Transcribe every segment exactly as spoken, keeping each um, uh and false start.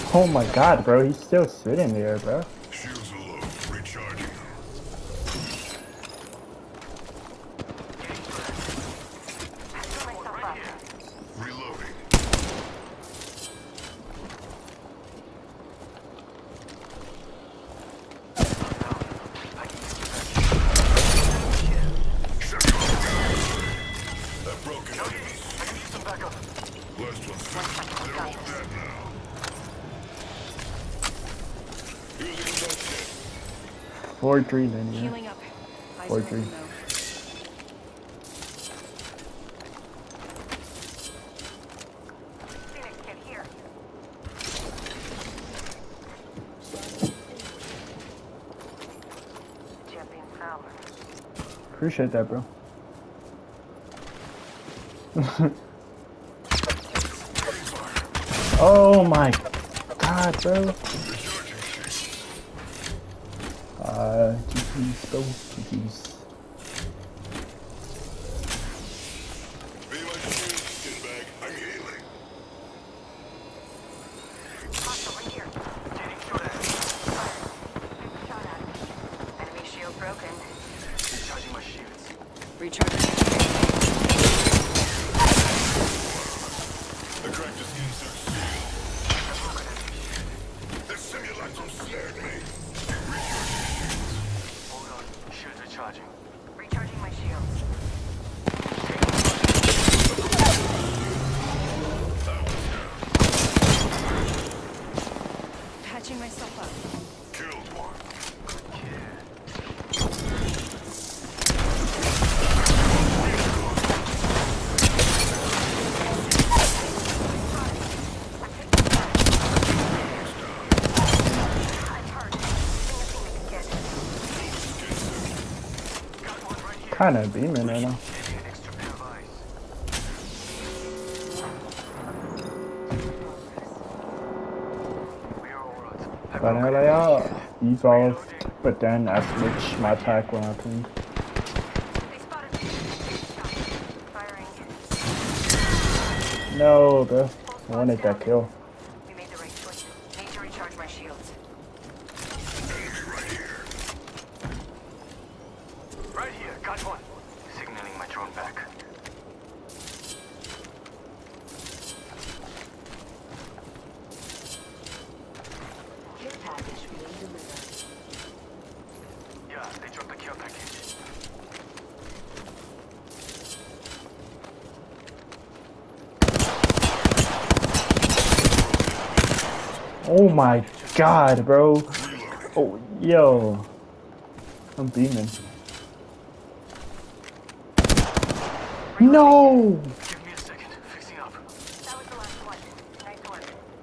Oh my god, bro, he's still sitting there, bro. Shields are low. Recharging. Reloading. That broken enemies. I can use some backup. Last one finished. They're all dead now. Using that shit. four three then, yeah. Healing up. Eyes four are three. open, though. Appreciate that, bro. Oh my god, bro. Uh, G G's, bro. G G's. Be my shield, skinbag. I'm healing. Enemy shield broken. Recharging my shields. Recharging. The cracked is insert seal. The simulacrum snared me. Hold on. Shields recharging. Recharging my shields. Patching myself up. Killed one. Kind of beaming right now. Extra pair of eyes. We are all right. But I like, uh, evolved, but then I switched my attack when I pinged. They spotted me. Firing. No, bro. I wanted that kill. We made the right choice. Need to recharge my shields. Enemy right here. Right here. Got one. Signaling my drone back. Care package being delivered. Yeah, they dropped the care package. Oh my god, bro. Oh, yo. I'm beaming. No! Give me a second. Fixing up. That was the last one. Nice work.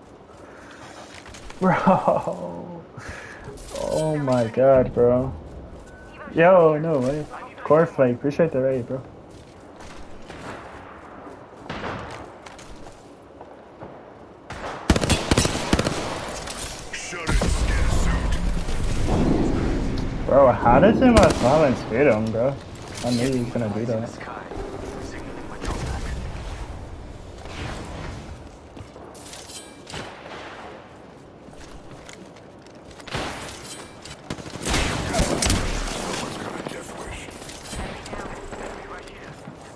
Bro. Oh my god, bro. Yo, no way. Core Flake, appreciate the raid, bro. Shut it, skin suit. Bro, how does my silence hit him, bro? I knew he was gonna do that. Sky. Signaling my drone back. Someone's got a death wish. Enemy right here.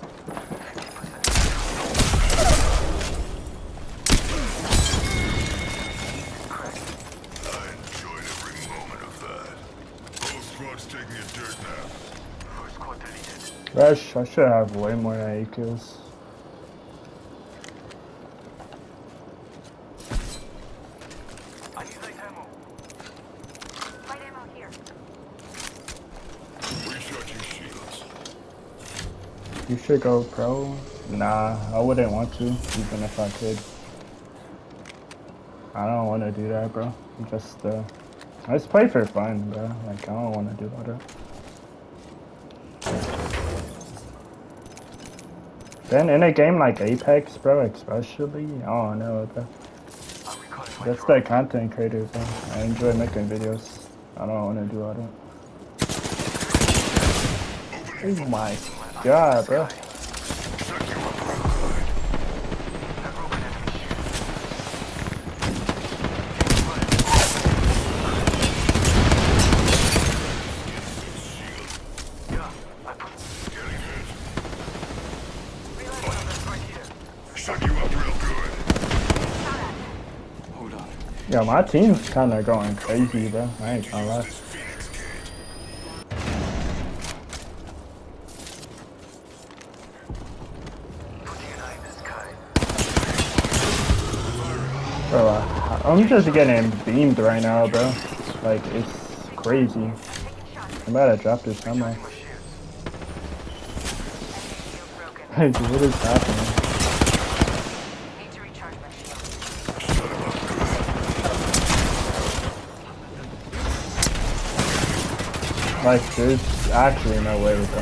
I enjoyed every moment of that. Whole squad's taking a dirt nap. First squad deleted. Rush, I should have way more than eight kills. I need light ammo. Light ammo here. Recharging shields. You should go pro. Nah, I wouldn't want to, even if I could. I don't want to do that, bro. I'm just, uh, I just play for fun, bro. Like, I don't want to do all that. Then in a game like Apex, bro, especially, I don't know, bro. I'm recalling my That's drone. the content creator, bro. I enjoy making videos. I don't want to do all that. Oh my god, bro. Check you up real good. That broken enemy shield. Shut you up real good. Hold on. Yo, my team's kind of going crazy, bro. I ain't gonna lie. This Phoenix kid. Putting an eye in the sky. Bro, uh, I'm just getting beamed right now, bro. Like, it's crazy. I'm about to drop this somewhere. My shields. Shield broken. Like, what is happening? Need to recharge my shields. Shut him up good. Like, there's actually no way, bro.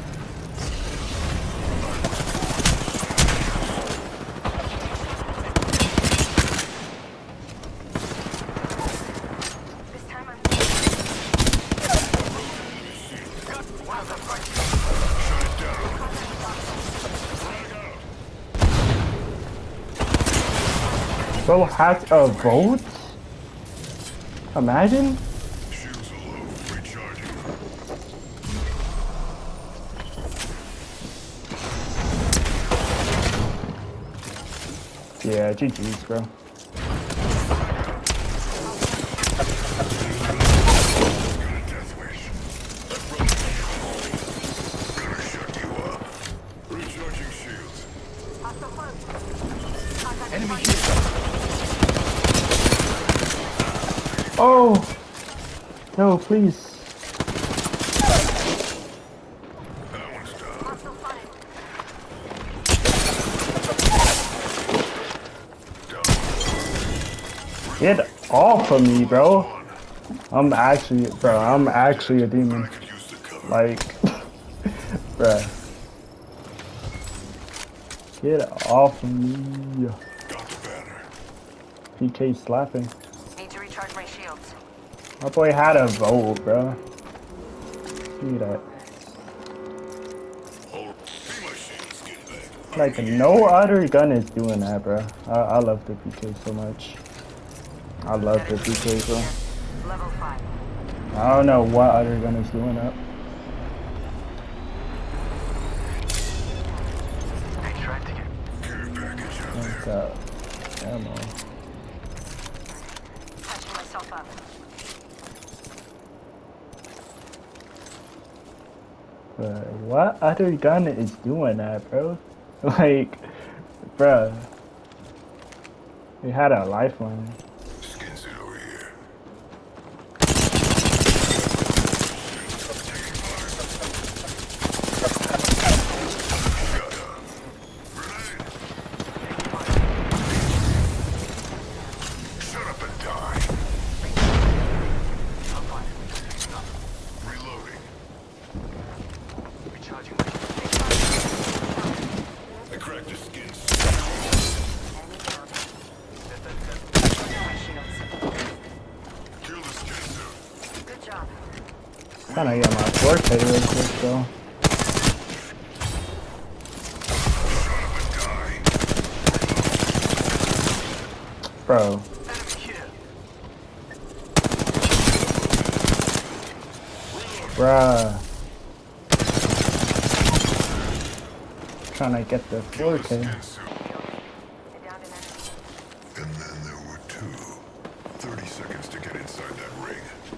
This time I'm Shut it down. Bro has a vote? Imagine? Shields are low. Recharging. Yeah, G G's, bro. Got a death wish. Gonna shut you up. Recharging shields. hostile close. Enemy here. Oh! No, please. That one's down. Hostile spotted. Get off of me, bro. I'm actually, bro, I'm actually a demon. I could use the cover. Like, bruh. Get off of me. Got the banner. P K slapping. Need to recharge my shields. My boy had a vote, bro. See that. Hold. Be my shield, skin bag. Like, no other gun is doing that, bro. I, I love the P K so much. I love the P K, bro. Level five. I don't know what other gun is doing that. I tried to get. Care package out What's there. up? Ammo. Touching myself up. But what other gun is doing that, bro? Like, bro. He had a lifeline. Skin suit over here. Shut up. Grenade. Shut up and die. I'm fine. Reloading. Recharging my shields. I cracked his skin suit. Enemy down. That, that, that. My shields. Kill the skin suit. Good job. Trying to get my forte real quick, though. Shut up and die. Bro. Enemy here. Bruh. Trying to get the Kill the forte. skin suit. Get down to enemy. And then there were two. Thirty seconds to get inside that ring.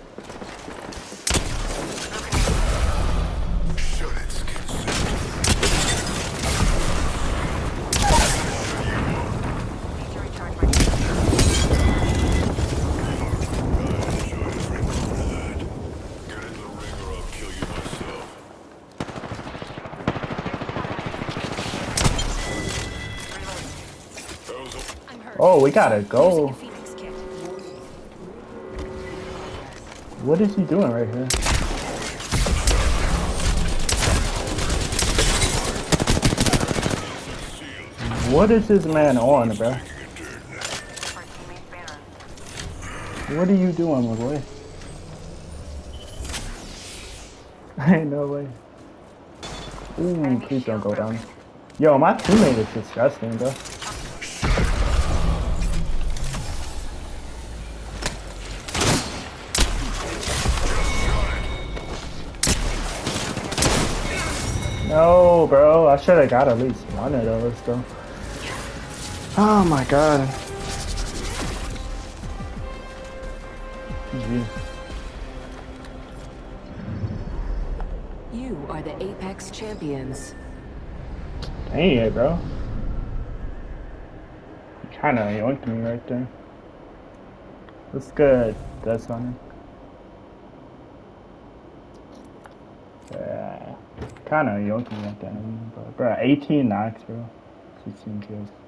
Shut it, skin suit. Need to recharge my shields. Enjoy every moment of that. Get in the ring or I'll kill you myself. That was a I'm hurt. Oh, we gotta go. Phoenix kit. What is he doing right here? What is this man on, bro? Our teammate banner. What are you doing, my boy? Ain't no way. Ooh, please don't go down. Yo, my teammate is disgusting, bro. No, bro. I should have got at least one of those, though. Oh my god. G G. You are the Apex champions. Dang it, bro. You kinda yoinked me right there. That's good. That's funny. Yeah. Kinda yoinked me right there. But, bro, eighteen knocks, bro. sixteen kills.